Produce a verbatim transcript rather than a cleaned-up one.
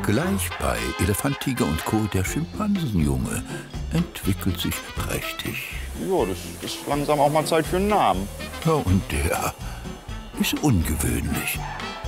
Gleich bei Elefant, Tiger und Co. der Schimpansenjunge entwickelt sich prächtig. Ja, das ist langsam auch mal Zeit für einen Namen. Ja, und der ist ungewöhnlich.